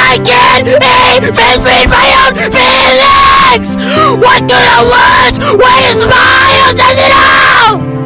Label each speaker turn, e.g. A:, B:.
A: I can't even read my own feelings! What do you want? Where is my? Does it all?